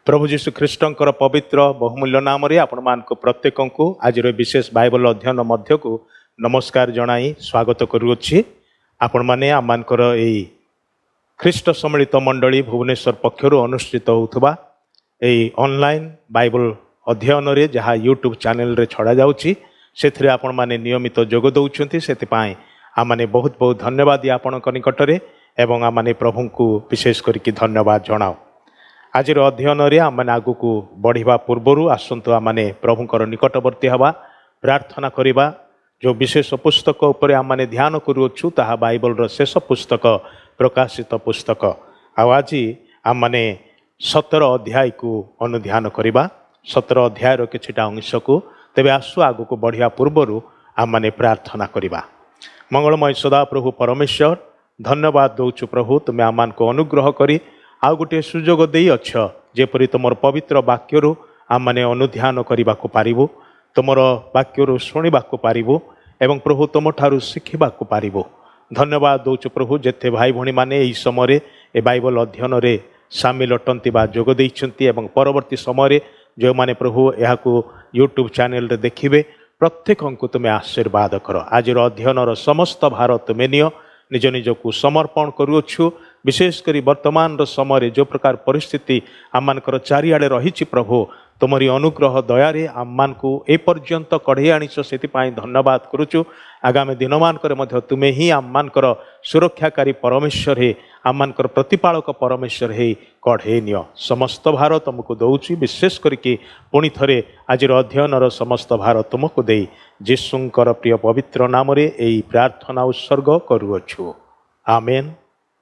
प्रभु जीशु ख्रीष्टंकर पवित्र बहुमूल्य नाम रे आपण मान को प्रत्येक को आज विशेष बाइबल अध्ययन मध्य को नमस्कार जनाई स्वागत करुछि। आपण माने आमानकर एई ख्रीष्ट सम्मिलित मंडली भुवनेश्वर पक्षर अनुष्ठित होउथबा एई ऑनलाइन बाइबल अध्ययन रे जहाँ यूट्यूब चैनल रे छड़ा जाउछि सेथरे आपण माने नियमित जोग दउछन्ति। सेति पाए आमाने बहुत बहुत धन्यवाद आपण निकट रे एवं आमाने प्रभु को विशेष करिकि धन्यवाद जनाओ। आज अध्ययन रे आमाने आगु को बढ़िबा पूर्वरु आसंतु आमाने प्रभुंकर निकटवर्ती हवा प्रार्थना करिबा। जो विशेष पुस्तक उपरे आमाने ध्यान करूछु ताहा बाइबल रो शेष पुस्तक प्रकाशित पुस्तक। आज आमाने 17 अध्याय को अनुध्यान करिबा। 17 अध्याय रो किछिटा अंश को तेबे आसु आगु को बढ़िया पूर्वरु आमाने प्रार्थना करिबा। मंगलमय सदा प्रभु परमेश्वर धन्यवाद दौचु प्रभु तुमे आमान को अनुग्रह करी आउ गोटे सुजोग दे अछ जेपरि तुमर पवित्र वाक्यरु आमाने अनुध्यान करने को पारिबु, तुमर वाक्यरु शुणा को पारिबु एवं प्रभु तुम ठारू शिखा को पारिबु। धन्यवाद दौचु प्रभु जेते भाई भणी माने एई समय ए बाइबल अध्ययन रे सामिल अटंती बा जोग दैछंती एवं परवर्ती समय जो माने प्रभु यहाकू यूट्यूब चैनल रे देखिबे प्रत्येक को तुमे आशीर्वाद कर। आज अध्ययन समस्त भार तुमे नियो निज निज को समर्पण करुछु। विशेषकर वर्तमान समय जो प्रकार परिस्थिति आमानकर चारिआडे रही प्रभु तुमरी अनुग्रह दयारे आमान को ए पर्यंत कढ़े आनिछ से धन्यवाद करुचु। आगामी दिन मानकर मध्य तुमे ही आमानकर सुरक्षाकारी परमेश्वर हे आमानकर प्रतिपालक परमेश्वर हे कढ़े नियो। समस्त भार तुमको दौची विशेष करके पुणी थरे आज अध्ययन समस्त भार तुमको दे जीशुंकर प्रिय पवित्र नाम रे एई प्रार्थना उत्सर्ग करुअछु। आमेन।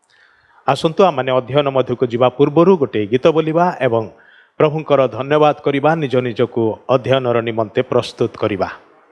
आसंतु आमाने अध्ययन मध्य को जीवा पूर्वरु गोटे गीत बोलिबा एवं प्रभुंकर धन्यवाद करिबा, निज निज को अध्ययन निमंते प्रस्तुत करिबा।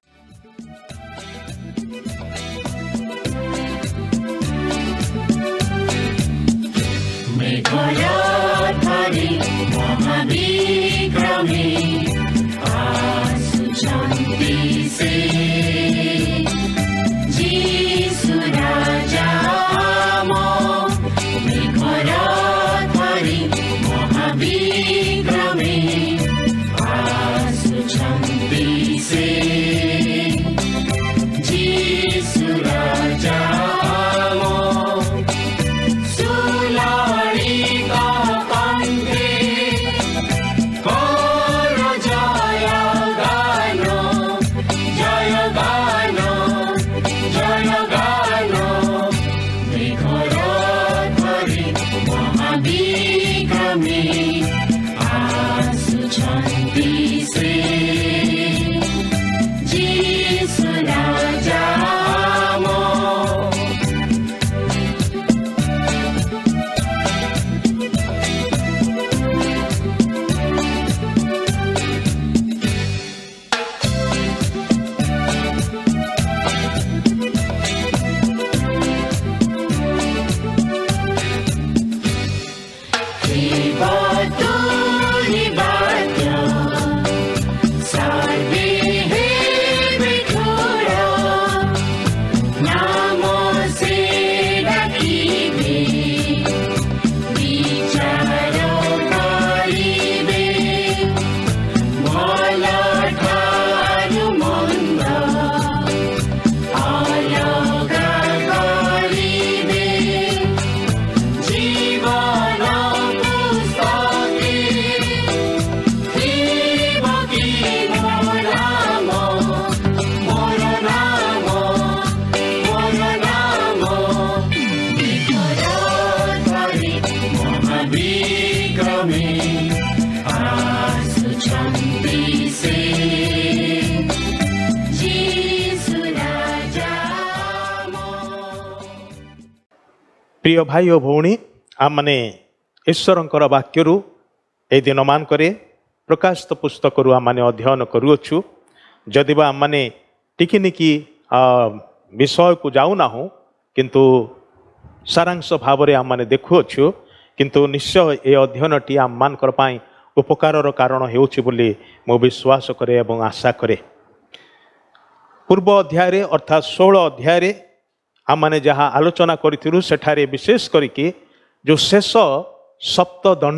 प्रिय भाई और भौणी आमने ईश्वरंकर वाक्यरु ए दिन मानकरे प्रकाशित पुस्तकरु आमने अध्ययन करुअछु। जदिबा आमने टिकिनिकी विषय को जाऊना हूँ किंतु सारांश भाव रे आमने देखुअछु किंतु निश्चय ए अध्ययनटी आम मानकर पाई उपकारर कारण हेउछि बोली मो विश्वास करे एवं आशा करे। पूर्व अध्याय अर्थात 16 अध्याय आम मैंने जहाँ आलोचना करूँ सेठारे विशेष करके जो शेष सप्तदंड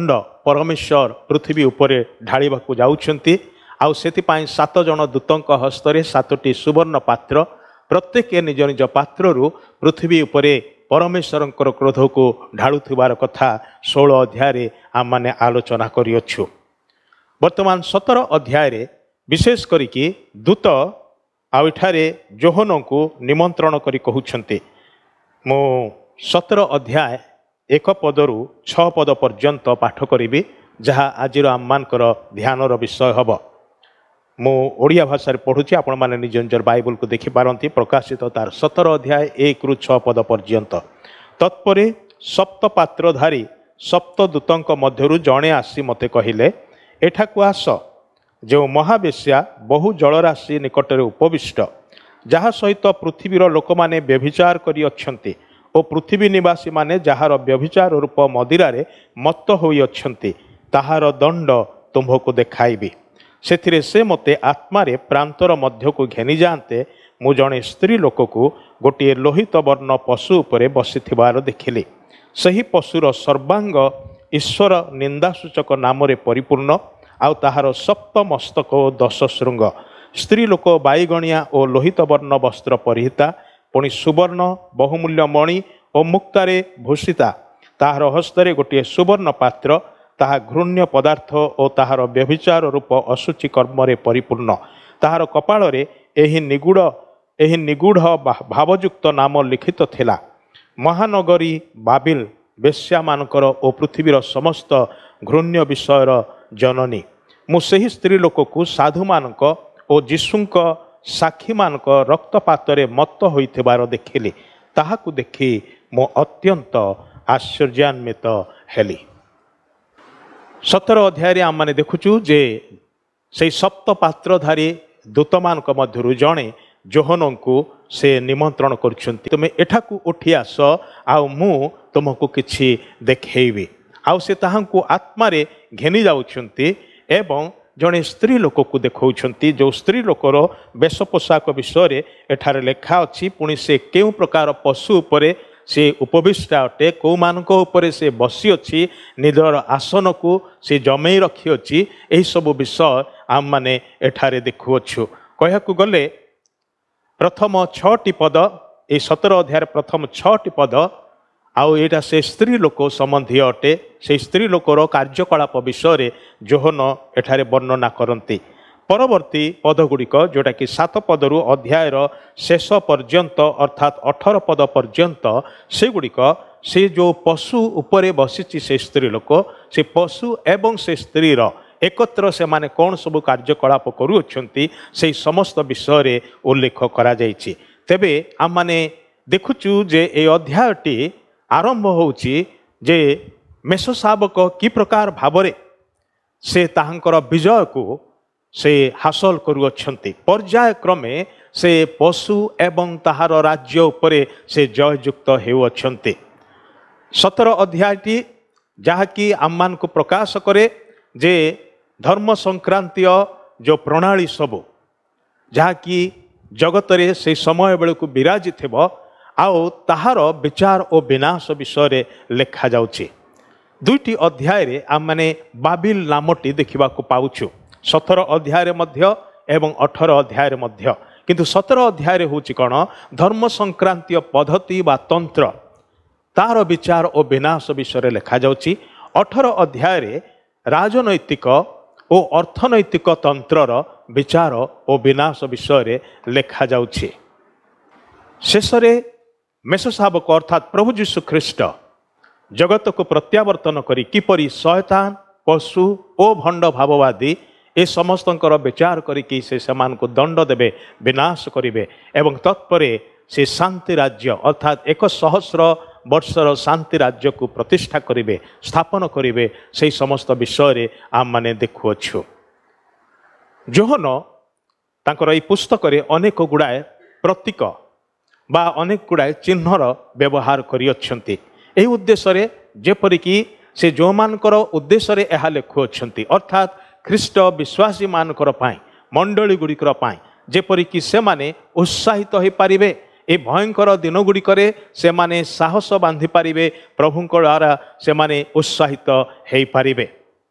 परमेश्वर पृथ्वी उपरे ढाळिबाकू जाउछंती आउ सेतिपाई 7 जन दूतंक हस्तरे 7टी सुवर्ण पात्र प्रत्येक निज निज पात्ररु पृथ्वी उपरे परमेश्वरंकर क्रोध को ढाळुथिबार कथा 16 अध्याय आम माने आलोचना करियछु। वर्तमान 17 अध्याय विशेष करिकी दूत आउठारे जोहन को निमंत्रण करी कहउछंती। मो 17 अध्याय 1 पदरु 6 पद पर्यंत पाठ करी जहाँ आज आममानकर ध्यानर विषय हम। मु ओडिया भाषा पढ़ुची आपण माने निज निजर बाइबल को देखि पारंती। प्रकाशित तार 17 अध्याय 1 रु 6 पद पर्यंत। तत्परे सप्तपात्रधारी सप्तदूतंक मध्यरु जणे आसी मते कहिले एठाकु आस जो महावेश्या बहु जलराशि निकटरे उपविष्ट जहा सहित पृथ्वीर लोक माने व्यभिचार करी अछंती ओ पृथ्वी निवासी माने जहार व्यभिचार रूप मदिरारे मत्त होई अछंती ताहार दंड तुम्भको देखाइबी। सेथिरे से मते आत्मारे प्रांतर मध्य को घेनी जाते मु जणे स्त्री लोक को गोटे लोहित वर्ण पशु उपरे बसिथिबार देखिली। सही पशुर सर्वांग ईश्वर निंदासूचक नामरे परिपूर्ण आउ ताहार सप्त मस्तक ओ 10 शृंग। स्त्री लोक बाईगणिया ओ लोहित वर्ण वस्त्र परिहिता पुणी सुवर्ण बहुमूल्य मणि ओ मुक्तारे भूषिता ताहार हस्तरे गोटे सुवर्ण पात्र ताहा घृण्य पदार्थ और ताहार व्यभिचार रूप अशुचि कर्मरे परिपूर्ण। ताहार कपाଳରେ एही निगूढ़ भावयुक्त नाम लिखित थिला महानगरी बाबिल बेश्या मानकर ओ पृथ्वीर समस्त घृण्य विषयर जननी। मु सही स्त्री लोक को साधु मानक ओ जीशुंक साक्षी मानक रक्तपातरे मत्त होइथिबार देखिली। ताहाकु देखि मु अत्यंत आश्चर्यान्वित हेली। 17 अध्याय आम मैंने देखुचु जे से सप्त पात्रधारी दूत मान मध्यरु जणे जोहन को से निमंत्रण करछंती तुमे एठाकू उठी आस आउ मु तुमको किछि देखैबी। आउ से ताहांकु आत्मारे घेनी जाउछंती एवं जड़े स्त्री लोक को देखौछंती जो स्त्री लोकर वेश पोशाक विषय एठारे लेखा अछि पुणी से केउ प्रकार पशु उपरे से उपविष्ट अटे कौ मानक उपरे से बसी अच्छी निजर आसन को से जमई रखी अच्छी यही सब विषय आम माने एठारे देखुअछु। कहयाकु गले प्रथम 6टी पद ए 17 अध्याय प्रथम 6टी पद आउ एटा से स्त्री लोक संबंधी अटे। से स्त्री लोकर कार्यकलाप विषय जोहन एठारे वर्णना करती। परवर्ती पदगुड़िक जोटा कि 7 पदरु अध्यायर शेष पर्यंत अर्थात 18 पद पर्यंत से गुड़िक से जो पशु उपरे बसी से स्त्री लोक से पशु एवं से स्त्रीर एकत्र से माने कौन सब कार्यकलाप करुछंती से समस्त विषय उल्लेख करा जायछि। तेबे आम माने देखुचु जे ए अध्यायटी आरंभ होउछि जे मेषशाबक कि प्रकार भावरे से ताहांकर विजय को से हासिल करुअछंती। पर्याय क्रमे से पशु एवं ताहार राज्य उपरे से जययुक्त हेउअछंती। 17 अध्यायटी जहाँकि आम्मान को प्रकाश करे जे धर्म संक्रांतीय जो प्रणाली सबू जहाँकि जगतरे से समय बेले को विराजी थिबो आउ ताहार विचार और विनाश विषय लेखा जाउछि। 2टी अध्याय रे आम माने बाबिल नामटी देखिबा को पाउछु 17 अध्याय मध्य एवं 18 अध्याय मध्य। किंतु 17 अध्याय होउछि कोन धर्म संक्रांतीय पद्धति बा तंत्र तार विचार और विनाश विषय लेखा जाउछि। 18 अध्याय राजनैतिक और अर्थनैतिक तंत्रर विचार और विनाश विषय लेखा जाउछि। शेषरे मेषशाबक अर्थात प्रभु यीशु ख्रीष्ट जगत को प्रत्यावर्तन करी किपरि शैतान पशु ओ भंड भाववादी ए समस्तंकर विचार करिकी से समान को दंड देवे विनाश करिवे एवं तत्परे से शांति राज्य अर्थात 100 वर्षर शांति राज्य को प्रतिष्ठा करिवे स्थापन करिवे से समस्त विषय आम माने देखुअछु। जोहन तांकर ए पुस्तक रे अनेक गुड़ाए प्रतीक बा अनेक गुड़ाए चिन्हर व्यवहार करिअछंती। एही उद्देश्य रे जेपरिकी से जो मानकर उद्देश्य रे एहा लेखुअछंती अर्थात ख्रीष्ट विश्वासी मानकर पाई मंडली गुड़िकर पाई जेपरिकी से माने उत्साहित हो पारिबे ए भयंकर दिन गुड़िकरे से माने साहस बांधि पारिबे प्रभुंक द्वारा से माने उत्साहित हो पारिबे।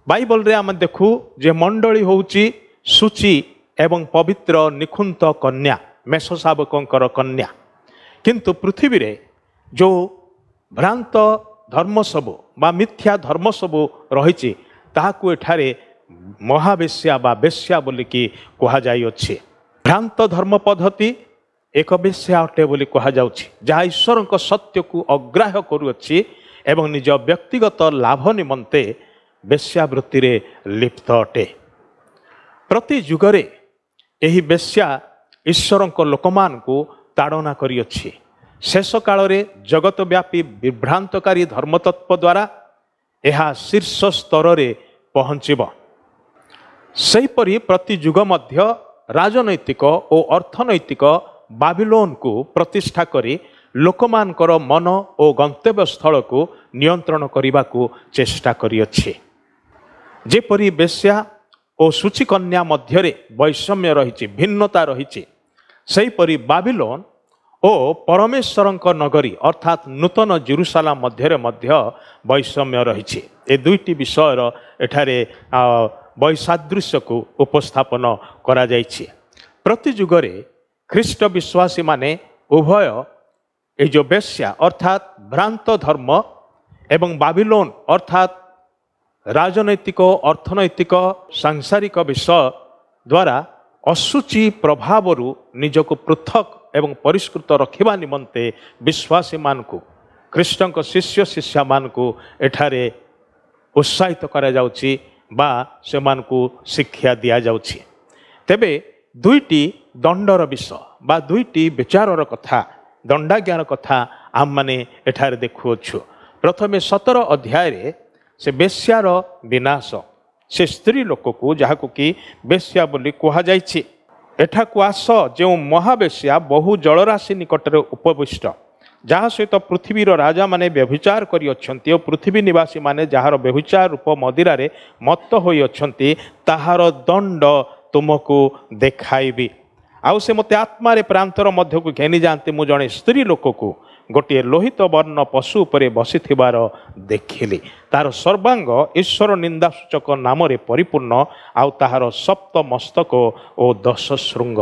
बाइबल रे आम देखू जे मंडली होउची सूची एवं पवित्र निखुंत कन्या मेषशावकंकर कन्या, किंतु पृथ्वी रे जो भ्रांत धर्म सबु बा मिथ्या धर्म सबु रही ताहाकू एठारे महावेश्या बा वेश्या बोलिकी कहा जाइए। भ्रांत धर्म पद्धति एक वेश्या अटे बोली कहा जाउछि, जहाँ ईश्वर सत्य को अग्राह्य करुअछि एवं निज व्यक्तिगत लाभ निमंते वेश्यावृत्ति रे लिप्त अटे। प्रति जुगरे एही वेश्या ईश्वर लोकमान को ताड़ना करिअछि। शेष काल रे जगत व्यापी विभ्रांतकारी धर्मतत्व द्वारा यह शीर्ष स्तर रे पहुँचब। सेहीपरि प्रति जुग मध्य राजनैतिक और अर्थनैतिक बाबिलोन को प्रतिष्ठा करी लोकमानकर मन और गंतव्य स्थल को नियंत्रण करने को चेष्टा करिअछि। जेपरि वेश्या और सूचिकन्या मध्य वैषम्य रही, भिन्नता रही, सेहीपरि बाबिलोन और परमेश्वरंक नगरी अर्थात नूतन जेरुसालेम मध्य वैषम्य रही। ए दुईटी विषयर एठारे वैसादृश्य को उपस्थापन करा जाइछि। प्रति जुगरे ख्रीष्ट विश्वासी माने उभय ये जो वेश्या अर्थात भ्रांत धर्म एवं बाबिलोन अर्थात राजनैतिक अर्थनैतिक सांसारिक विषय द्वारा असुचि प्रभावरु निजको पृथक एवं परिष्कृत रखिबा निमंते विश्वासी मानकु ख्रीष्टंक शिष्य शिष्या मानकु एठारे उत्साहित करा जाउछि बा से मानकु शिक्षा दिया जाउछि। तेबे दुईटी दंडर विषय बा दुईटी विचारर कथा दंडाज्ञान कथा आम माने एठारे देखुअछु। प्रथमे 17 अध्याय रे से वेश्यार विनाश से स्त्री लोक को जहाकु कि वेश्या बोली कहा जाइछि। एठाकु आस जो महावेश्या बहु जलराशि निकट में उपविष्ट जहाँ सहित पृथ्वीर राजा माने व्यभिचार करि अछंती और पृथ्वी निवासी माने जहार व्यभिचार रूप मदिरा रे मत्त होई अछंती ताहार दंड तुमको देखाइबी। आउ से मते आत्मा रे प्रांतर मध्य को घेनी जाते मु जने स्त्री लोक को गोटे लोहित वर्ण पशु उपरे बसिथिबार देखिली। तार सर्वांग ईश्वर निंदासूचक नाम रे परिपूर्ण आउ ताहार सप्त मस्तक और 10 श्रृंग।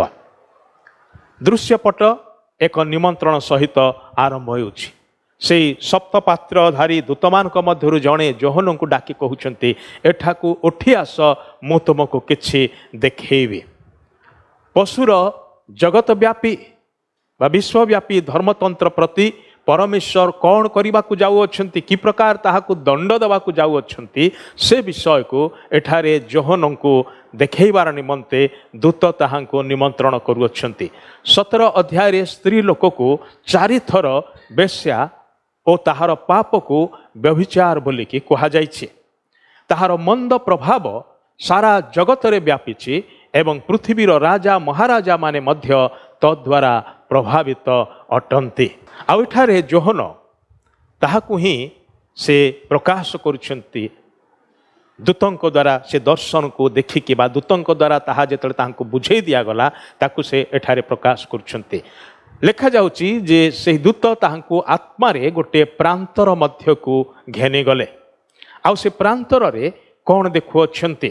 दृश्यपट एक निमंत्रण सहित आरंभ होउछि। से सप्तपात्रधारी दूतमानक मध्यरु जणे जोहन को डाकी कहउछंती एठाकू उठी आस मु तुमको किछि देखैबी। पशुर जगतव्यापी बा विश्वव्यापी धर्मतंत्र प्रति परमेश्वर कौन करने को जाऊँच कि प्रकार ताहाकू दंड देवाकू जाऊँच से विषय को एठारे जोहन को देखैबार निमंते दूत ताहांको निमंत्रण करुअछ। 17 अध्याय स्त्री लोक को 4 थर वेश्या और ताहार पाप को व्यभिचार बोलिकी कहा जाइछि। ताहार मंद प्रभाव सारा जगत रे व्यापीछि एवं पृथ्वीर राजा महाराजा माने मध्य तद्वारा प्रभावित अटंती। आउ एठारे जोहन ताहाकू ही से प्रकाश करुछंती दूतंक द्वारा से दर्शन को देखिकी बा दूतंक द्वारा ताहा जेतले ताहांको बुझेई दिया गला ताकू से एठारे प्रकाश करुछंती। लेखा जाउची जे से दूत ताहांको आत्मा रे गोटे प्रांतर मध्य को घेनी गले। आउ से प्रांतर रे कौन देखु अछंती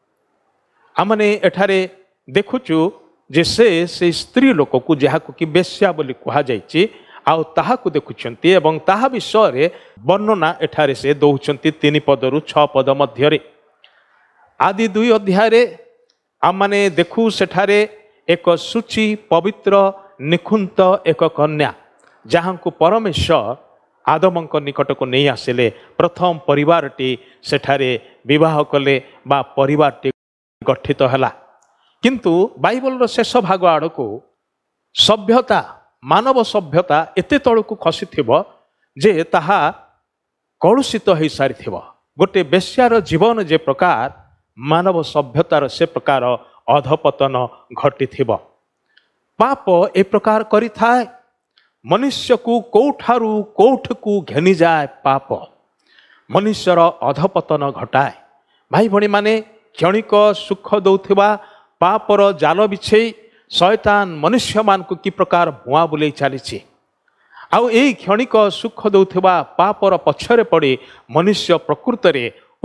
आमने एठारे देखुचु जे से स्त्री लोक को जहाकू कि वेश्या बोली कहा जाइछि आउ ताहाकू देखुछंती एवं ताहा विषय रे वर्णना एठारे से दउछंती 3 पदरु 6 पद मध्य रे। आदि 2 अध्याय रे आमने देखु सेठारे एक सूची पवित्र निखुंत एक कन्या जहांकू परमेश्वर आदमंक निकट को नहीं आसिले प्रथम परिवारटी सेठारे विवाह कले बा परिवारटी गठित हला। किंतु बाइबल शेष भाग आड़ को सभ्यता मानव सभ्यता एते तल को खसी थिबो जे ताहा कलुषित हो सारी थिबो। गोटे वेश्यार जीवन जे प्रकार मानव सभ्यतार से प्रकार अधपतन घटी थिबो। पाप ए प्रकार करि थाए मनुष्य को कोठारू कोठ को घेनी जाए पाप मनुष्यर अधपतन घटाए। भाई भणी माने क्षणिक सुख दौथिबा पापर जाल बिछे शैतान मनुष्य मान को कि प्रकार भुआ बुले चली आउ ए क्षणिक सुख दौथिबा पापर पछरे पड़े मनुष्य प्रकृत रे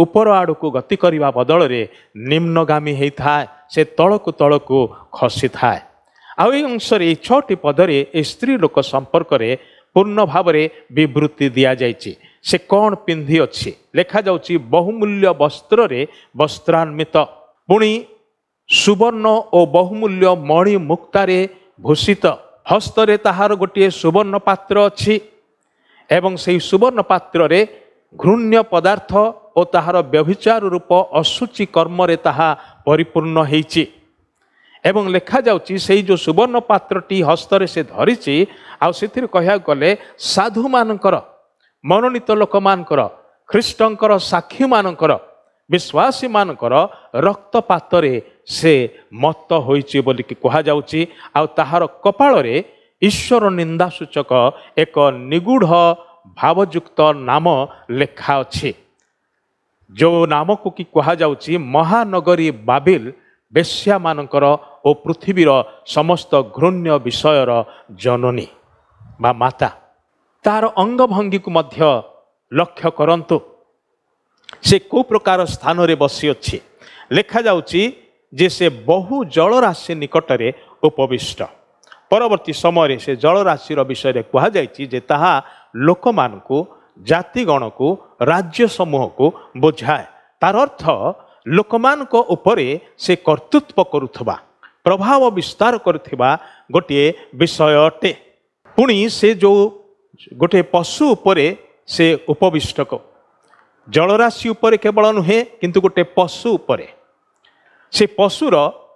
ଉପର ଆଡ଼କୁ ଗତି କରିବା ବଦଳରେ ନିମ୍ନଗାମୀ ହେଇଥାଏ, ସେ ତଳକୁ ତଳକୁ ଖସିଥାଏ। ଆଉ ଏହି ଅଂଶରେ ଏହି 6ଟି ପଦରେ ଏହି ସ୍ତ୍ରୀ ଲୋକ ସମ୍ପର୍କରେ ପୂର୍ଣ୍ଣ ଭାବରେ ବିବୃତ୍ତି ଦିଆଯାଇଛି। ସେ କ'ଣ ପିନ୍ଧି ଅଛି? ଲେଖାଯାଉଛି ବହୁମୂଲ୍ୟ ବସ୍ତ୍ରରେ ବସ୍ତ୍ରାନ୍ୱିତ, ପୁଣି ସୁବର୍ଣ୍ଣ ଓ ବହୁମୂଲ୍ୟ ମଣି ମୁକ୍ତାରେ ଭୂଷିତ, ହସ୍ତରେ ତାହାର ଗୋଟିଏ ସୁବର୍ଣ୍ଣ ପାତ୍ର ଅଛି ଏବଂ ସେହି ସୁବର୍ଣ୍ଣ ପାତ୍ରରେ ଘୃଣ୍ୟ ପଦାର୍ଥ ଓ ତାହାର ବ୍ୟଭିଚାର ରୂପ ଅଶୁଚି କର୍ମରେ ତାହା ପରିପୂର୍ଣ୍ଣ ହେଇଛି। ଏବଂ ଲେଖାଯାଉଛି ସେଇ ଯେଉଁ ସୁବର୍ଣ୍ଣ ପାତ୍ରଟି ହସ୍ତରେ ସେ ଧରିଛି, ଆଉ ସେଥିରେ କହିବାକୁ ଗଲେ ସାଧୁମାନଙ୍କର, ମନୋନୀତ ଲୋକମାନଙ୍କର, ଖ୍ରୀଷ୍ଟଙ୍କର ସାକ୍ଷୀମାନଙ୍କର, ବିଶ୍ୱାସୀମାନଙ୍କର ରକ୍ତପାତରେ ସେ ମତ୍ତ ହୋଇଛି ବୋଲିକି କୁହାଯାଉଛି। ଆଉ ତାହାର କପାଳରେ ଈଶ୍ୱର ନିନ୍ଦା ସୂଚକ ଏକ ନିଗୂଢ଼ ଭାବଯୁକ୍ତ ନାମ ଲେଖା ଅଛି, ଯେଉଁ ନାମକୁ କି କୁହାଯାଉଛି ମହାନଗରୀ ବାବିଲ, ବେଶ୍ୟାମାନଙ୍କର ଓ ପୃଥିବୀର ସମସ୍ତ ଘୃଣ୍ୟ ବିଷୟର ଜନନୀ ବା ମାତା। ତାହାର ଅଙ୍ଗଭଙ୍ଗୀକୁ ମଧ୍ୟ ଲକ୍ଷ୍ୟ କରନ୍ତୁ, ସେ କେଉଁ ପ୍ରକାର ସ୍ଥାନରେ ବସିଅଛି। ଲେଖାଯାଉଛି ଯେ ସେ ବହୁ ଜଳରାଶି ନିକଟରେ ଉପବିଷ୍ଟ। ପରବର୍ତ୍ତୀ ସମୟରେ ସେ ଜଳରାଶିର ବିଷୟରେ କୁହାଯାଇଛି ଯେ ତାହା ଲୋକମାନଙ୍କୁ, ଜାତିଗଣକୁ, ରାଜ୍ୟ ସମୂହକୁ ବୁଝାଏ। ତାର ଅର୍ଥ ଲୋକମାନଙ୍କ ଉପରେ ସେ କର୍ତ୍ତୃତ୍ୱ କରୁଥିବା, ପ୍ରଭାବ ବିସ୍ତାର କରୁଥିବା ଗୋଟିଏ ବିଷୟ ଅଟେ। ପୁଣି ସେ ଯେଉଁ ଗୋଟିଏ ପଶୁ ଉପରେ ସେ ଉପବିଷ୍ଟ, ଜଳରାଶି ଉପରେ କେବଳ ନୁହେଁ କିନ୍ତୁ ଗୋଟିଏ ପଶୁ ଉପରେ। ସେ ପଶୁର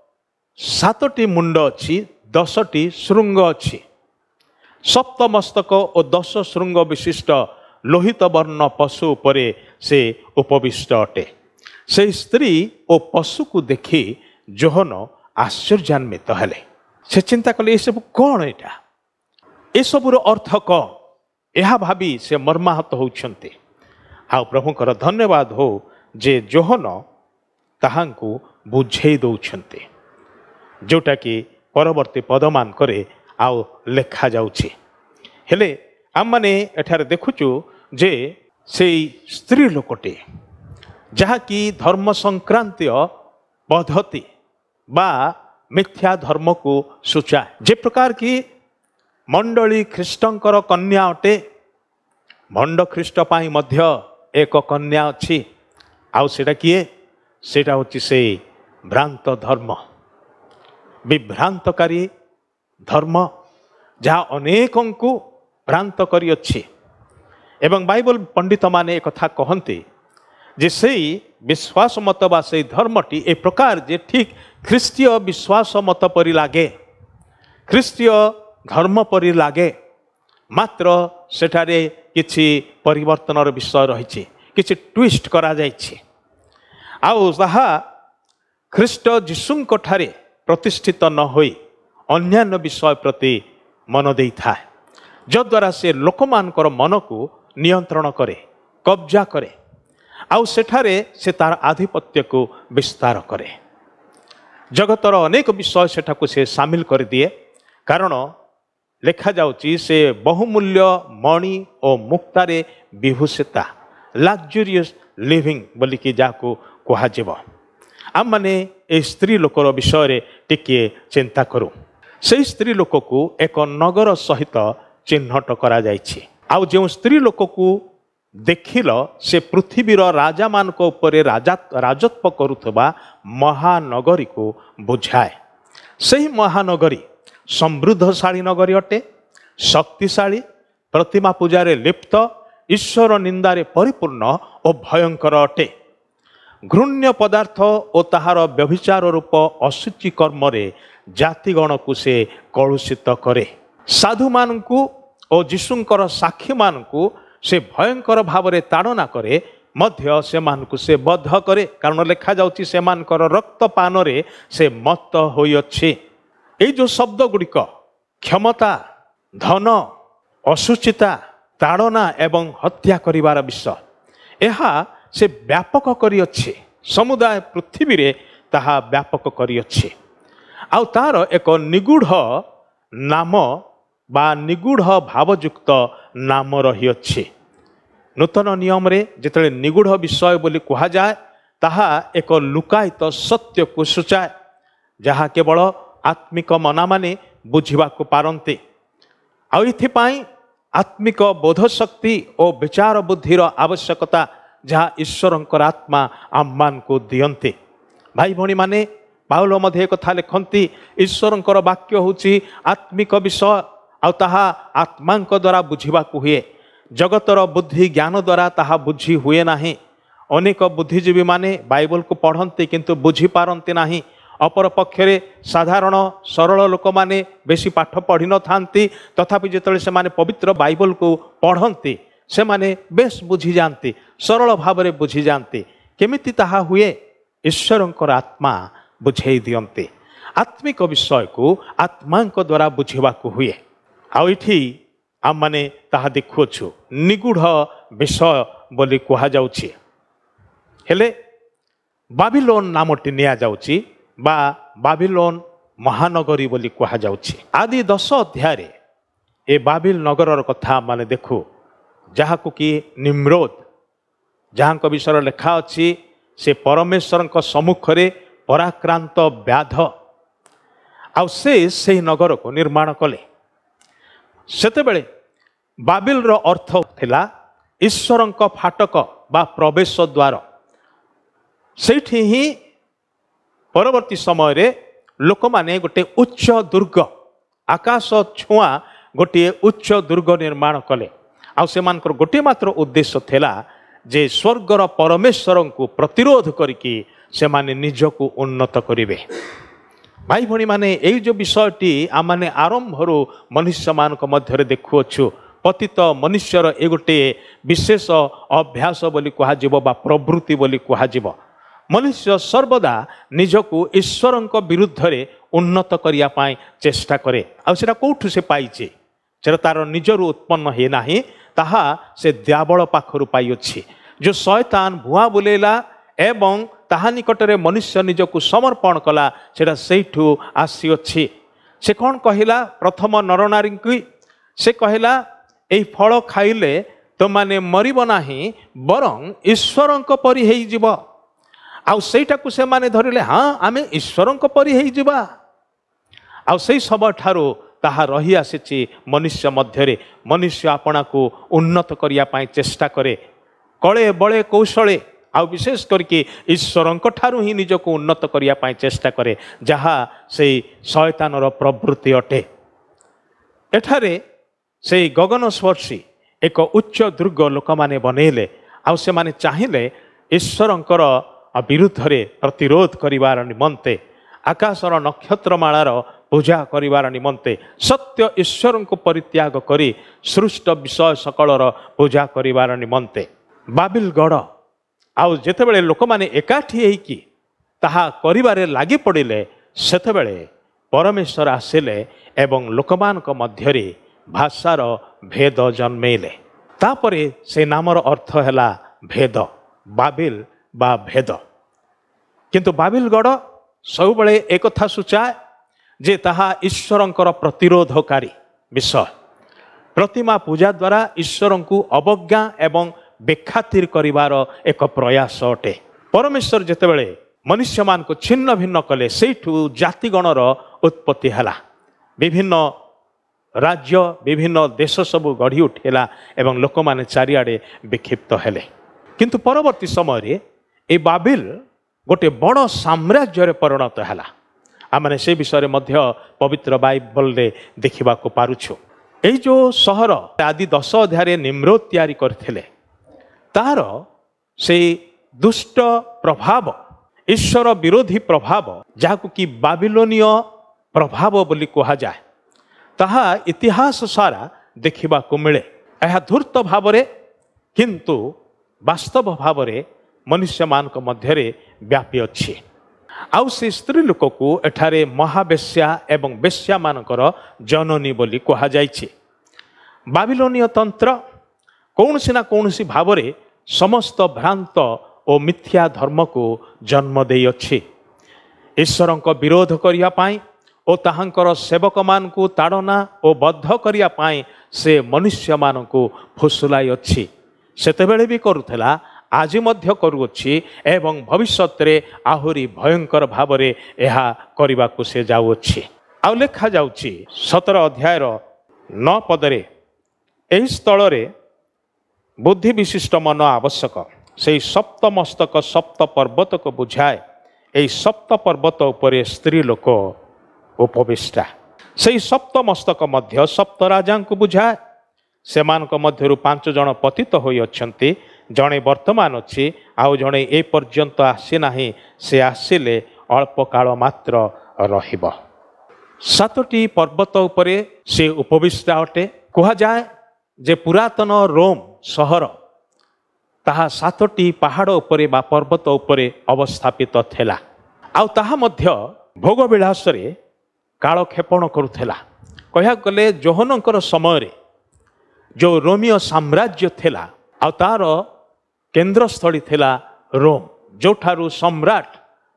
7ଟି ମୁଣ୍ଡ ଅଛି, 10ଟି ଶୃଙ୍ଗ ଅଛି। ସପ୍ତମସ୍ତକ ଓ 10 ଶୃଙ୍ଗ ବିଶିଷ୍ଟ ଲୋହିତ ବର୍ଣ୍ଣ ପଶୁ ଉପରେ ସେ ଉପବିଷ୍ଟ ଅଟେ। ସେହି ସ୍ତ୍ରୀ ଓ ପଶୁକୁ ଦେଖି ଯୋହନ ଆଶ୍ଚର୍ଯ୍ୟାନ୍ୱିତ ହେଲେ। ସେ ଚିନ୍ତା କଲେ ଏସବୁ କ'ଣ? ଏଇଟା ଏସବୁର ଅର୍ଥ କ'ଣ? ଏହା ଭାବି ସେ ମର୍ମାହତ ହେଉଛନ୍ତି। ଆଉ ପ୍ରଭୁଙ୍କର ଧନ୍ୟବାଦ ହଉ ଯେ ଯୋହନ ତାହାଙ୍କୁ ବୁଝେଇ ଦେଉଛନ୍ତି, ଯେଉଁଟାକି ପରବର୍ତ୍ତୀ ପଦମାନଙ୍କରେ ଆଉ ଲେଖାଯାଉଛି। ହେଲେ ଆମମାନେ ଏଠାରେ ଦେଖୁଛୁ ଯେ ସେଇ ସ୍ତ୍ରୀ ଲୋକଟି, ଯାହାକି ଧର୍ମ ସଂକ୍ରାନ୍ତୀୟ ପଦ୍ଧତି ବା ମିଥ୍ୟା ଧର୍ମକୁ ସୂଚାଏ, ଯେ ପ୍ରକାର କି ମଣ୍ଡଳୀ ଖ୍ରୀଷ୍ଟଙ୍କର କନ୍ୟା ଅଟେ, ଭଣ୍ଡ ଖ୍ରୀଷ୍ଟ ପାଇଁ ମଧ୍ୟ ଏକ କନ୍ୟା ଅଛି। ଆଉ ସେଇଟା କିଏ? ସେଇଟା ହେଉଛି ସେଇ ଭ୍ରାନ୍ତ ଧର୍ମ, ବିଭ୍ରାନ୍ତକାରୀ ଧର୍ମ, ଯାହା ଅନେକଙ୍କୁ ଭ୍ରାନ୍ତ କରିଅଛି। ଏବଂ ବାଇବଲ ପଣ୍ଡିତମାନେ ଏକଥା କହନ୍ତି ଯେ ସେଇ ବିଶ୍ୱାସ ମତ ବା ସେଇ ଧର୍ମଟି ଏ ପ୍ରକାର ଯେ ଠିକ୍ ଖ୍ରୀଷ୍ଟୀୟ ବିଶ୍ୱାସ ମତ ପରି ଲାଗେ, ଖ୍ରୀଷ୍ଟୀୟ ଧର୍ମ ପରି ଲାଗେ, ମାତ୍ର ସେଠାରେ କିଛି ପରିବର୍ତ୍ତନର ବିଷୟ ରହିଛି, କିଛି ଟ୍ୱିଷ୍ଟ କରାଯାଇଛି। ଆଉ ତାହା ଖ୍ରୀଷ୍ଟ ଯୀଶୁଙ୍କ ଠାରେ ପ୍ରତିଷ୍ଠିତ ନ ହୋଇ ଅନ୍ୟାନ୍ୟ ବିଷୟ ପ୍ରତି ମନ ଦେଇଥାଏ, ଯଦ୍ୱାରା ସେ ଲୋକମାନଙ୍କର ମନକୁ ନିୟନ୍ତ୍ରଣ କରେ, କବ୍ଜା କରେ, ଆଉ ସେଠାରେ ସେ ତାର ଆଧିପତ୍ୟକୁ ବିସ୍ତାର କରେ। ଜଗତର ଅନେକ ବିଷୟ ସେଠାକୁ ସେ ସାମିଲ କରିଦିଏ, କାରଣ ଲେଖାଯାଉଛି ସେ ବହୁମୂଲ୍ୟ ମଣି ଓ ମୁକ୍ତାରେ ବିଭୂଷିତା, ଲକ୍ଜରିୟସ୍ ଲିଭିଂ ବୋଲିକି ଯାହାକୁ କୁହାଯିବ। ଆମମାନେ ଏହି ସ୍ତ୍ରୀ ଲୋକର ବିଷୟରେ ଟିକିଏ ଚିନ୍ତା କରୁ। ସେହି ସ୍ତ୍ରୀ ଲୋକକୁ ଏକ ନଗର ସହିତ ଚିହ୍ନଟ କରାଯାଇଛି। ଆଉ ଯେଉଁ ସ୍ତ୍ରୀ ଲୋକକୁ ଦେଖିଲ, ସେ ପୃଥିବୀର ରାଜାମାନଙ୍କ ଉପରେ ରାଜତ୍ୱ କରୁଥିବା ମହାନଗରୀକୁ ବୁଝାଏ। ସେହି ମହାନଗରୀ ସମୃଦ୍ଧଶାଳୀ ନଗରୀ ଅଟେ, ଶକ୍ତିଶାଳୀ, ପ୍ରତିମା ପୂଜାରେ ଲିପ୍ତ, ଈଶ୍ୱର ନିନ୍ଦାରେ ପରିପୂର୍ଣ୍ଣ ଓ ଭୟଙ୍କର ଅଟେ। ଘୃଣ୍ୟ ପଦାର୍ଥ ଓ ତାହାର ବ୍ୟଭିଚାର ରୂପ ଅଶୁଚି କର୍ମରେ ଜାତିଗଣକୁ ସେ କଳୁଷିତ କରେ। ସାଧୁମାନଙ୍କୁ ଓ ଯୀଶୁଙ୍କର ସାକ୍ଷୀମାନଙ୍କୁ ସେ ଭୟଙ୍କର ଭାବରେ ତାଡ଼ନା କରେ, ମଧ୍ୟ ସେମାନଙ୍କୁ ସେ ବଦ୍ଧ କରେ, କାରଣ ଲେଖାଯାଉଛି ସେମାନଙ୍କର ରକ୍ତପାନରେ ସେ ମତ୍ତ ହୋଇଅଛି। ଏଇ ଯେଉଁ ଶବ୍ଦ ଗୁଡ଼ିକ କ୍ଷମତା, ଧନ, ଅଶୁଚିତା, ତାଡ଼ନା ଏବଂ ହତ୍ୟା କରିବାର ବିଷୟ, ଏହା ସେ ବ୍ୟାପକ କରିଅଛି, ସମୁଦାୟ ପୃଥିବୀରେ ତାହା ବ୍ୟାପକ କରିଅଛି। ଆଉ ତାର ଏକ ନିଗୂଢ଼ ନାମ ବା ନିଗୂଢ଼ ଭାବଯୁକ୍ତ ନାମ ରହିଅଛି। नूतन नियम रे जिते निगूढ़ विषय बोली कहा जाए ताहा एक लुकायित सत्य को सूचाए जहा केवल आत्मिक मना माने बुझा पारती आईपाई आत्मिक बोध शक्ति और विचार बुद्धिर आवश्यकता जहाँ ईश्वर आत्मा आम मान को दियंते। भाई भौणी माने पाउल मध्य एक कथा लिखती ईश्वर वाक्य हूँ आत्मिक विषय आहा आत्मा द्वारा बुझा हुए जगतर बुद्धि ज्ञान द्वारा ताहा बुझी हुए ना। अनेक बुद्धिजीवी माने बाइबल को पढ़ते किंतु बुझी पारती नहीं। अपर पक्षरे साधारण सरल लोक माने बेसी पाठ पढ़ी न थांती तथापि जिते से माने पवित्र बाइबल को पढ़ती से माने बेस बुझी जाती सरल भाव में बुझी जाती केमिति ताहा हुए ईश्वर आत्मा बुझे दियंते। आत्मिक विषय को आत्मा द्वारा बुझा हुए आठी आम माने ताहा देखुछु निगूढ़ विषय बोली कहा जाउछि। हेले बाबिलोन नामटी निया जाउछि बा बाबिलोन महानगरी बोली कहा जाउछि। आदि 10 अध्याय रे ए बाबिल नगर कथा माने देखु जहाँ को कि निम्रोद जहाँ को विषय लेखा अच्छी से परमेश्वर सम्मुख रे पराक्रांत व्याध आउ से नगर को निर्माण कले। सेतेबेले बाबिल रो अर्थ थिला ईश्वर फाटक बा प्रवेश द्वार। सेठी ही परवर्ती समय रे लोक माने गोटे उच्च दुर्ग आकाश छुआ गोटे उच्च दुर्ग निर्माण कले आउ सेमानकर गोटे मात्र उद्देश्य थिला जे स्वर्गर परमेश्वर को प्रतिरोध करिकी सेमाने निजको उन्नत करिवे। भाई भणी माने एई जो विषयटी आमाने आरंभरू मनुष्य मानक मध्य देखुअछु पतित मनुष्यर ए गोटे विशेष अभ्यास बोली कहा जिवो बा प्रवृत्ति बोली कहा जिवो। मनुष्य सर्वदा निजको ईश्वर विरुद्ध रे उन्नत करिया पाई चेष्टा करे आउ कौठु से पाइचे सेटा तार निजर उत्पन्न हे नाही ताहा से द्यावल पाखरु पाई अछि। जो शैतान भुआ बुलेला एवं ताहा निकटरे मनुष्य निजको समर्पण कला सेटा सेठु आसी अछि। से कौन कहिला प्रथम नरनारी की से कहिला एई फल खाइले तो माने मरिब नाही बरं ईश्वर परि हेई जिवो आउ सेटा को से माने धरिले हाँ आमे ईश्वर परि हेई जिबा आउ सेई सब ठारो ताहा रही आसीची मनुष्य मध्यरे। मनुष्य आपना को उन्नत करिया पाई चेष्टा करे कले बले कौशले आउ विशेष करके ईश्वर ठारू ही निजको उन्नत करिया पाई चेष्टा करे जहाँ से शैतानर प्रवृत्ति अटे। एठारे से गगन स्पर्शी एक उच्च दुर्ग लोक माने बनेले आउ से माने चाहिए ईश्वरंकर विरुद्ध रे प्रतिरोध करिवार निमंते आकाशर नक्षत्रमालार पूजा करिवार निमंते सत्य ईश्वर को परित्याग करी सृष्ट विषय सकलर पूजा करिवार निमंते बाबिल गढ़ आउ जेतेबेले लोक माने एकाठी हेइकी ताहा करिवारे लागि पड़िले सेतेबेले परमेश्वर आसिले एवं लोकमानक मध्यरे भाषार भेद जन्मेले। तापरे से नामर अर्थ हैला भेद बाबिल बा भेद किंतु बाबिल गढ़ सबुबले एक कथा सूचाए जे ताहा ईश्वरंकर प्रतिरोधकारी विषय प्रतिमा पूजा द्वारा ईश्वर को अवज्ञा एवं बेखातिर करिवार एक प्रयास अटे। परमेश्वर जेतेबेले मनुष्य मान को छिन्न भिन्न कले सेठु जातिगणर उत्पत्ति हैला विभिन्न राज्य विभिन्न देश सबु गढ़ी उठेला एवं लोक माने चारिआडे विक्षिप्त हेले। किंतु परवर्ती समय रे ए बाबिल गोटे बड़ साम्राज्य परिणत हैला। आमने से विषय मध्य पवित्र बाइबल रे देखिबा को पारुछु। एई जो सहर आदि 10 अध्याय निम्रोद तैयारी करथिले तार से दुष्ट प्रभाव ईश्वर विरोधी प्रभाव जाकु कि बाबिलोनीय प्रभाव बोली कहा जाए ताहा इतिहास सारा देखिबा को मिले। यह धूर्त भाव रे किंतु वास्तव भाव रे मनुष्य मान को मध्यरे व्यापी अच्छी। आउ से स्त्री लोक को एठारे महावेश्या एवं वेश्या मानकर जननी बोली कहा जाइछि। बाबिलोनीय तंत्र कौनसी ना कौनसी भाव रे समस्त भ्रांत और मिथ्या धर्म को जन्म देई अछि। ईश्वर को विरोध करिया पाई और ताहांकर सेवक मान को ताड़ना और बद्ध करिया पाई से मनुष्य मान को फुसुलाई अछि। ସେତେବେଳେ ବି କରୁଥିଲା, ଆଜି ମଧ୍ୟ କରୁଅଛି ଏବଂ ଭବିଷ୍ୟତରେ ଆହୁରି ଭୟଙ୍କର ଭାବରେ ଏହା କରିବାକୁ ସେ ଯାଉଅଛି। ଆଉ ଲେଖାଯାଉଛି 17 ଅଧ୍ୟାୟର 9 ପଦରେ, ଏହି ସ୍ଥଳରେ ବୁଦ୍ଧି ବିଶିଷ୍ଟ ମନ ଆବଶ୍ୟକ। ସେହି ସପ୍ତ ମସ୍ତକ ସପ୍ତ ପର୍ବତକୁ ବୁଝାଏ। ଏହି ସପ୍ତ ପର୍ବତ ଉପରେ ସ୍ତ୍ରୀ ଲୋକ ଉପବିଷ୍ଟା। ସେହି ସପ୍ତ ମସ୍ତକ ମଧ୍ୟ ସପ୍ତ ରାଜାଙ୍କୁ ବୁଝାଏ। ସେମାନଙ୍କ ମଧ୍ୟରୁ 5 ଜଣ ପତିତ ହୋଇଅଛନ୍ତି, ଜଣେ ବର୍ତ୍ତମାନ ଅଛି, ଆଉ ଜଣେ ଏ ପର୍ଯ୍ୟନ୍ତ ଆସିନାହିଁ। ସେ ଆସିଲେ ଅଳ୍ପ କାଳ ମାତ୍ର ରହିବ। 7ଟି ପର୍ବତ ଉପରେ ସେ ଉପବିଷ୍ଟା ଅଟେ। କୁହାଯାଏ ଯେ ପୁରାତନ ରୋମ ସହର ତାହା 7ଟି ପାହାଡ଼ ଉପରେ ବା ପର୍ବତ ଉପରେ ଅବସ୍ଥାପିତ ଥିଲା। ଆଉ ତାହା ମଧ୍ୟ ଭୋଗ ବିଳାସରେ କାଳକ୍ଷେପଣ କରୁଥିଲା। କହିବାକୁ ଗଲେ ଯୋହନଙ୍କର ସମୟରେ ଯେଉଁ ରୋମୀୟ ସାମ୍ରାଜ୍ୟ ଥିଲା, ଆଉ ତାର କେନ୍ଦ୍ରସ୍ଥଳୀ ଥିଲା ରୋମ, ଯେଉଁଠାରୁ ସମ୍ରାଟ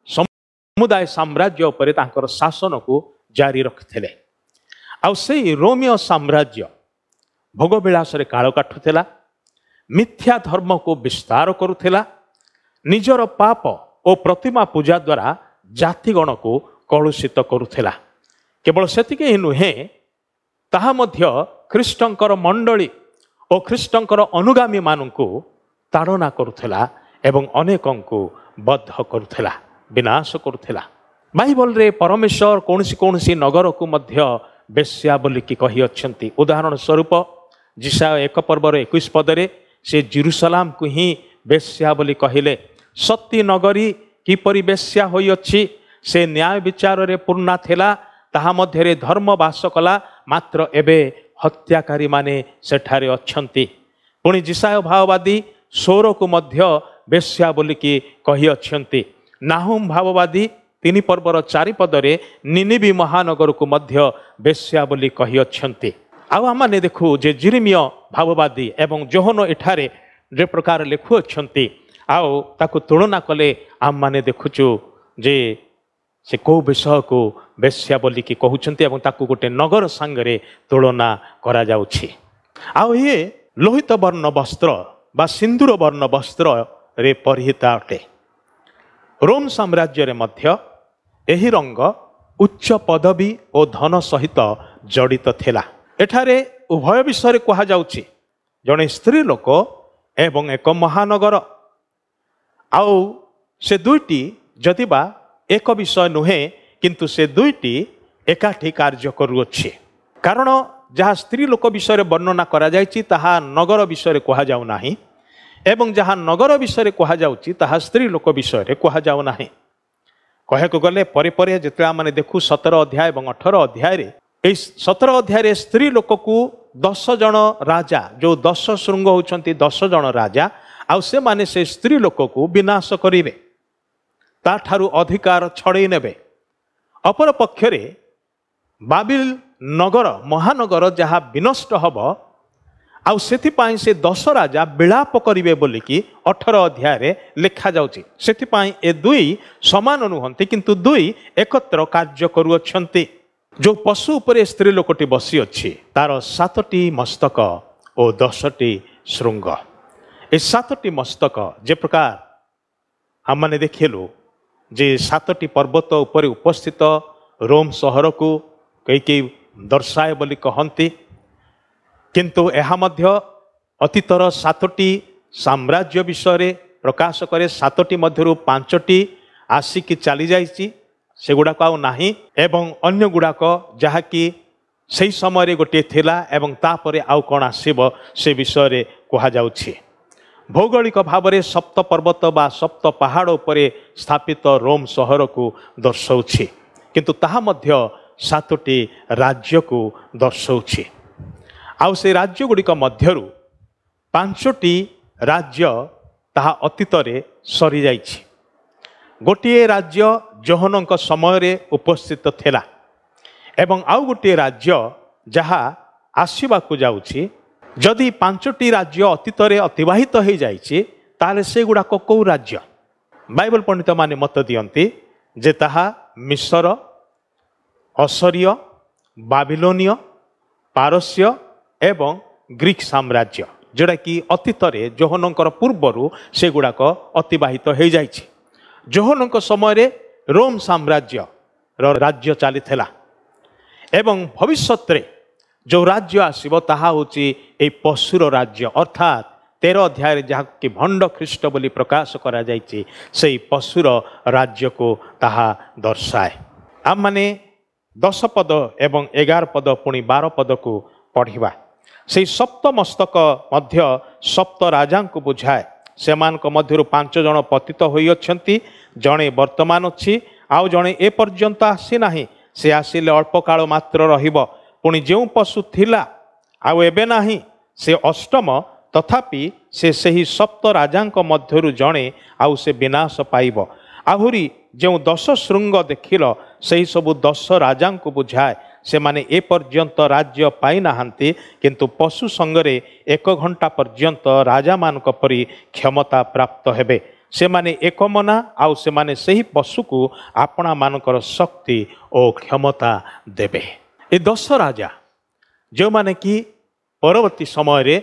ସମୁଦାୟ ସାମ୍ରାଜ୍ୟ ଉପରେ ତାଙ୍କର ଶାସନକୁ ଜାରି ରଖିଥିଲେ। ଆଉ ସେଇ ରୋମୀୟ ସାମ୍ରାଜ୍ୟ ଭୋଗ ବିଳାସରେ କାଳ କାଟୁଥିଲା, ମିଥ୍ୟା ଧର୍ମକୁ ବିସ୍ତାର କରୁଥିଲା, ନିଜର ପାପ ଓ ପ୍ରତିମା ପୂଜା ଦ୍ୱାରା ଜାତିଗଣକୁ କଳୁଷିତ କରୁଥିଲା। କେବଳ ସେତିକି ହିଁ ନୁହେଁ, ତାହା ମଧ୍ୟ ଖ୍ରୀଷ୍ଟଙ୍କର ମଣ୍ଡଳୀ ଓ ଖ୍ରୀଷ୍ଟଙ୍କର ଅନୁଗାମୀମାନଙ୍କୁ ତାଡ଼ନା କରୁଥିଲା ଏବଂ ଅନେକଙ୍କୁ ବଦ୍ଧ କରୁଥିଲା, ବିନାଶ କରୁଥିଲା। ବାଇବଲରେ ପରମେଶ୍ୱର କୌଣସି କୌଣସି ନଗରକୁ ମଧ୍ୟ ବେଶ୍ୟା ବୋଲିକି କହିଅଛନ୍ତି। ଉଦାହରଣ ସ୍ୱରୂପ ଯିଶାୟ 1 ପର୍ବର 21 ପଦରେ ସେ ଜେରୁସାଲାମକୁ ହିଁ ବେଶ୍ୟା ବୋଲି କହିଲେ। ସତୀ ନଗରୀ କିପରି ବେଶ୍ୟା ହୋଇଅଛି, ସେ ନ୍ୟାୟ ବିଚାରରେ ପୂର୍ଣ୍ଣା ଥିଲା, ତାହା ମଧ୍ୟରେ ଧର୍ମ ବାସ କଲା, ମାତ୍ର ଏବେ ହତ୍ୟାକାରୀମାନେ ସେଠାରେ ଅଛନ୍ତି। ପୁଣି ଯିଶାୟ ଭାବବାଦୀ ସୋରକୁ ମଧ୍ୟ ବେଶ୍ୟା ବୋଲିକି କହିଅଛନ୍ତି। ନାହୁମ ଭାବବାଦୀ 3 ପର୍ବର 4 ପଦରେ ନିନିବି ମହାନଗରକୁ ମଧ୍ୟ ବେଶ୍ୟା ବୋଲି କହିଅଛନ୍ତି। ଆଉ ଆମମାନେ ଦେଖୁ ଯେ ଜିରିମିୟ ଭାବବାଦୀ ଏବଂ ଯୋହନ ଏଠାରେ ଯେ ପ୍ରକାର ଲେଖୁଅଛନ୍ତି, ଆଉ ତାକୁ ତୁଳନା କଲେ ଆମମାନେ ଦେଖୁଛୁ ଯେ ସେ କେଉଁ ବିଷୟକୁ ବେଶ୍ୟା ବୋଲିକି କହୁଛନ୍ତି ଏବଂ ତାକୁ ଗୋଟେ ନଗର ସାଙ୍ଗରେ ତୁଳନା କରାଯାଉଛି। ଆଉ ଇଏ ଲୋହିତ ବର୍ଣ୍ଣ ବସ୍ତ୍ର ବା ସିନ୍ଦୁର ବର୍ଣ୍ଣ ବସ୍ତ୍ରରେ ପରିହିତ ଅଟେ। ରୋମ ସାମ୍ରାଜ୍ୟରେ ମଧ୍ୟ ଏହି ରଙ୍ଗ ଉଚ୍ଚ ପଦବୀ ଓ ଧନ ସହିତ ଜଡ଼ିତ ଥିଲା। ଏଠାରେ ଉଭୟ ବିଷୟରେ କୁହାଯାଉଛି, ଜଣେ ସ୍ତ୍ରୀ ଲୋକ ଏବଂ ଏକ ମହାନଗର। ଆଉ ସେ ଦୁଇଟି ଯଦିବା ଏକ ବିଷୟ ନୁହେଁ, କିନ୍ତୁ ସେ ଦୁଇଟି ଏକାଠି କାର୍ଯ୍ୟ କରୁଅଛି। କାରଣ ଯାହା ସ୍ତ୍ରୀ ଲୋକ ବିଷୟରେ ବର୍ଣ୍ଣନା କରାଯାଇଛି ତାହା ନଗର ବିଷୟରେ କୁହାଯାଉ ନାହିଁ, ଏବଂ ଯାହା ନଗର ବିଷୟରେ କୁହାଯାଉଛି ତାହା ସ୍ତ୍ରୀ ଲୋକ ବିଷୟରେ କୁହାଯାଉ ନାହିଁ। କହିବାକୁ ଗଲେ ପରେ ପରେ ଯେତେବେଳେ ଆମେ ଦେଖୁ 17 ଅଧ୍ୟାୟ ଏବଂ 18 ଅଧ୍ୟାୟରେ, ଏହି 17 ଅଧ୍ୟାୟରେ ସ୍ତ୍ରୀ ଲୋକକୁ 10 ଜଣ ରାଜା, ଯେଉଁ 10 ଶୃଙ୍ଗ ହେଉଛନ୍ତି 10 ଜଣ ରାଜା, ଆଉ ସେମାନେ ସେ ସ୍ତ୍ରୀ ଲୋକକୁ ବିନାଶ କରିବେ, ତାଠାରୁ ଅଧିକାର ଛଡ଼େଇ ନେବେ। ଅପର ପକ୍ଷରେ ବାବିଲ ନଗର ମହାନଗର ଯାହା ବିନଷ୍ଟ ହେବ, ଆଉ ସେଥିପାଇଁ ସେ 10 ରାଜା ବିଳାପ କରିବେ ବୋଲିକି 18 ଅଧ୍ୟାୟରେ ଲେଖାଯାଉଛି। ସେଥିପାଇଁ ଏ ଦୁଇ ସମାନ ନୁହନ୍ତି, କିନ୍ତୁ ଦୁଇ ଏକତ୍ର କାର୍ଯ୍ୟ କରୁଅଛନ୍ତି। ଯେଉଁ ପଶୁ ଉପରେ ସ୍ତ୍ରୀ ଲୋକଟି ବସିଅଛି ତାର 7ଟି ମସ୍ତକ ଓ 10ଟି ଶୃଙ୍ଗ। ଏ 7ଟି ମସ୍ତକ ଯେ ପ୍ରକାର ଆମମାନେ ଦେଖିଲୁ ଯେ 7ଟି ପର୍ବତ ଉପରେ ଉପସ୍ଥିତ ରୋମ ସହରକୁ କେହି ଦର୍ଶାଏ ବୋଲି କହନ୍ତି, କିନ୍ତୁ ଏହା ମଧ୍ୟ ଅତୀତର 7ଟି ସାମ୍ରାଜ୍ୟ ବିଷୟରେ ପ୍ରକାଶ କରେ। 7ଟି ମଧ୍ୟରୁ 5ଟି ଆସିକି ଚାଲିଯାଇଛି, ସେଗୁଡ଼ାକ ଆଉ ନାହିଁ, ଏବଂ ଅନ୍ୟ ଗୁଡ଼ାକ ଯାହାକି ସେହି ସମୟରେ ଗୋଟିଏ ଥିଲା ଏବଂ ତାପରେ ଆଉ କ'ଣ ଆସିବ ସେ ବିଷୟରେ କୁହାଯାଉଛି। ଭୌଗୋଳିକ ଭାବରେ ସପ୍ତ ପର୍ବତ ବା ସପ୍ତ ପାହାଡ଼ ଉପରେ ସ୍ଥାପିତ ରୋମ ସହରକୁ ଦର୍ଶାଉଛି, କିନ୍ତୁ ତାହା ମଧ୍ୟ 7ଟି ରାଜ୍ୟକୁ ଦର୍ଶାଉଛି। ଆଉ ସେ ରାଜ୍ୟ ଗୁଡ଼ିକ ମଧ୍ୟରୁ 5ଟି ରାଜ୍ୟ ତାହା ଅତୀତରେ ସରିଯାଇଛି। ଗୋଟିଏ ରାଜ୍ୟ ଯୋହନଙ୍କ ସମୟରେ ଉପସ୍ଥିତ ଥିଲା ଏବଂ ଆଉ ଗୋଟିଏ ରାଜ୍ୟ ଯାହା ଆସିବାକୁ ଯାଉଛି। ଯଦି 5ଟି ରାଜ୍ୟ ଅତୀତରେ ଅତିବାହିତ ହୋଇଯାଇଛି, ତାହେଲେ ସେଗୁଡ଼ାକ କେଉଁ ରାଜ୍ୟ? ବାଇବଲ ପଣ୍ଡିତମାନେ ମତ ଦିଅନ୍ତି ଯେ ତାହା ମିଶର, ଅସରୀୟ, ବାବିଲୋନୀୟ, ପାରସ୍ୟ ଏବଂ ଗ୍ରୀକ ସାମ୍ରାଜ୍ୟ, जोटा कि अतीत जोहनकर पूर्वर से गुड़ाक अतिबाहित हो जाइए। जोहन समय रोम साम्राज्य राज्य चली एवं भविष्य रे जो राज्य आसब ताहा होची ए पशुर राज्य अर्थात 13 अध्याय जहाँ कि भंड ख्रीष्ट बोली प्रकाश करा जाइए से पशुर राज्य को ताहा दर्शाए। आम माने 10 पद एवं 11 पद पुणी 12 पद को पढ़िबा। से सप्त मस्तक मध्य सप्त राजा को बुझाए। से मध्य 5 जन पतित होई अछंती, जणे वर्तमान अच्छी आउ जणे ए पर्यंत आसी नाही। से आसिले अल्प काल मात्र रहिब। पुणी जो पशु थिला आउ एबे नाही से अष्टम, तथापि से सही सप्त राजांक मध्यरु जणे आउ से विनाश पाइब। आहुरी जो 10 श्रृंग देखिल सही सबु 10 राजा को बुझाए। से माने ए पर्यंत राज्य पाई नाहांती, किंतु पशु संगरे 1 घंटा पर्यंत राजा मानक परी क्षमता प्राप्त हेबे। से माने एकमना आउ से माने सही पशु को आपना मानकर शक्ति और क्षमता देबे। ए 10 राजा जो माने कि परवर्ती समय रे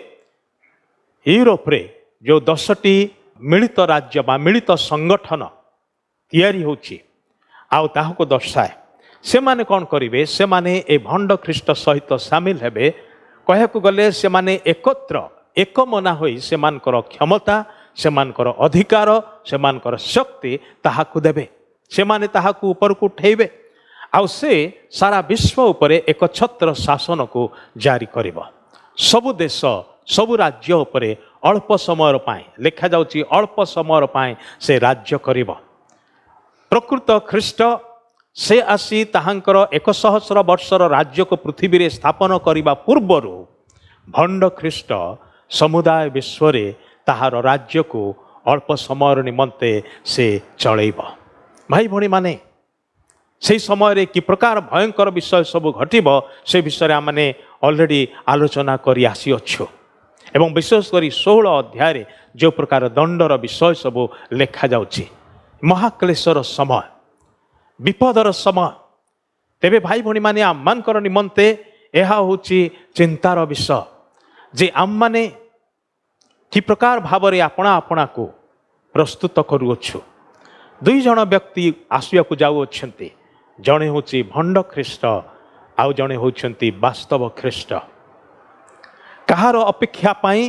यूरोप रे जो 10टी मिलित राज्य बा मिलित संगठन तैयारी होची आउ ताहाको दर्शाए। से माने कौन करिवे? से माने ए भंड ख्रीष्ट सहित सामिल हेबे। कहयाकु गले से माने एकत्र एकमना होई से मानकर क्षमता, से मानकर अधिकार, से मानकर शक्ति ताहाकु देबे। से माने ताहाकु ऊपर को उठेबे आउ से सारा विश्व उपरे एक छत्र शासन को जारी करिबो। सबु देश सबु राज्य उपरे अल्प समय पाए लिखा जाउची अल्प समय पाए से राज्य करिबो। प्रकृत ख्रीष्ट से आसी ताहांकर 100 वर्षर राज्य को पृथ्वी रे स्थापन करिबा पूर्वरु भंड ख्रीष्ट समुदाय विश्व रे ताहार राज्य को अल्प समय निमंते से चलैब। भाई भणी माने से समय कि प्रकार भयंकर विषय सब घटिब से विषय आमने ऑलरेडी आलोचना करी आसी अच्छु। एवं विशेषकर 16 अध्याय जो प्रकार दंडर विषय सब लेखा जाउची, महाक्लेशर समय, विपदर समय। तेबे भाई भणी माने आम मानकर निमंते यह होची चिंतार विषय जे आम माने कि प्रकार भावरे आपणा आपणा को प्रस्तुत करूछु। 2 जन व्यक्ति आसिया को जाउछंती, जणे होची भंड ख्रीष्ट आउ जणे होचंती वास्तव ख्रीष्ट। कहार अपेक्षा पाई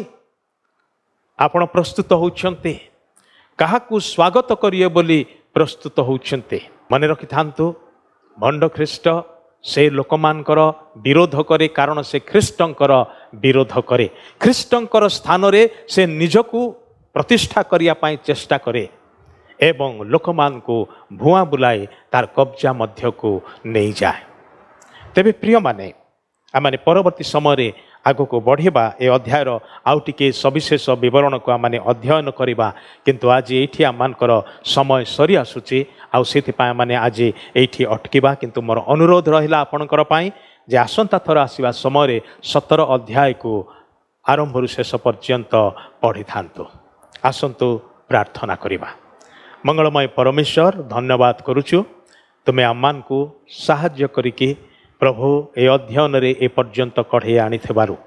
आपण प्रस्तुत होचंती, काहाकू स्वागत करिए बोली प्रस्तुत होचंती। मने रखि थांतु भंड ख्रीष्ट से लोकमानकर विरोध करे, कारण से ख्रीष्टंकर विरोध करे। ख्रीष्टंकर स्थान रे से निजकू प्रतिष्ठा करिया पाई चेष्टा करे एवं लोकमान को भुआ बुलाए तार कब्जा मध्य को नहीं जाए। तेबे प्रिय माने आमाने परवर्ती समय आगो को बढ़िबा ए अध्यायर आउ टिके सविशेष विवरण को आमाने अध्ययन करिबा, किंतु आज एठी आमानकर समय सरी आसुची आउ सेथिपा माने आज एठी अटकिबा। किंतु मोर अनुरोध रहिला आपणकर पाई जे आसंता थर आसीबा समय 17 अध्याय को आरंभरु शेष पर्यंत पढ़ी थांतु। आसंतु प्रार्थना करिबा। मंगलमय परमेश्वर धन्यवाद करुचु, तुमे आमान को साहाय्य करिके प्रभु ए अध्ययन रे ए पर्यंत कढ़े आनी थिबारु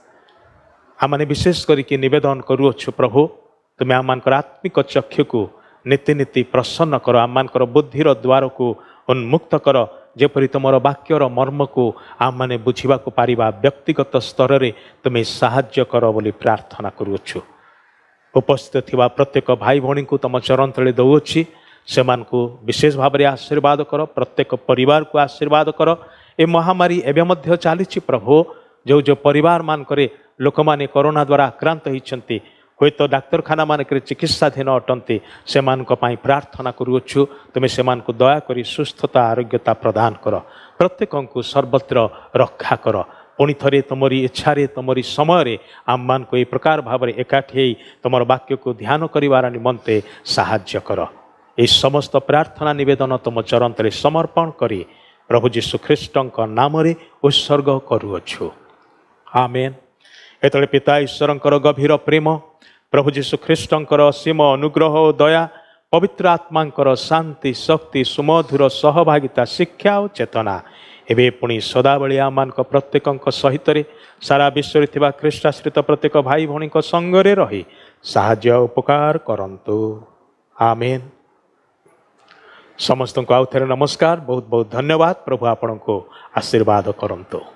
आमाने विशेष करिके निवेदन करूछु। प्रभु तुमे आमानकर आत्मिक चक्षु को नीति नीति प्रसन्न कर, आमानकर बुद्धिर द्वार को उन्मुक्त कर, जेपरि तुमर वाक्यर मर्म को आमाने बुझिबा को पारिबा व्यक्तिगत स्तर रे तुमे साहाय्य कर बोली प्रार्थना करूछु। उपस्थित थिबा प्रत्येक भाई भौणी को तुम चरण तले दउछि, सेमान को विशेष भाव में आशीर्वाद कर, प्रत्येक परिवार को आशीर्वाद कर। ए महामारी एवं मध्य चली प्रभु, जो जो परिवार मानकरे लोक माने कोरोना द्वारा आक्रांत होती हुए तो डाक्तरखाना मानक चिकित्साधीन अटंती से प्रार्थना करुछु। तुम्हें से दया करी सुस्थता आरोग्यता प्रदान कर, प्रत्येक को सर्वत्र रक्षा कर। पुणी थे तुमरी इच्छारे तुमरी समय आम मान को ये प्रकार भाव में एकाठी तुम वाक्य को ध्यान करिवार निमंते साहाय्य कर। ये समस्त प्रार्थना निवेदन तुम चरण तले समर्पण करी प्रभु जीशु ख्रीष्टंक नाम रे उत्सर्ग करुअछु। आमेन। एतले पिता ईश्वरंकर गभीर प्रेम, प्रभु जीशु ख्रीष्टंकर असीम अनुग्रह और दया, पवित्र आत्मांकर शांति शक्ति सुमधुर सहभागिता शिक्षा और चेतना एबे पुणी सदाबली आम प्रत्येक सहित सारा विश्व में ख्रीष्टाश्रित प्रत्येक भाई भौणी संगरे रही साहाय्य उपकार करंतु। आमेन। समस्त को आउ थे नमस्कार। बहुत बहुत धन्यवाद। प्रभु आपण को आशीर्वाद करंतु।